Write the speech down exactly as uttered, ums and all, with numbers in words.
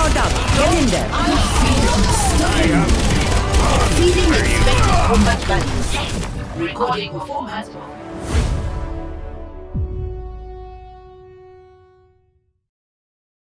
powered up. Get in there. Exceeding expected combat values. Recording performance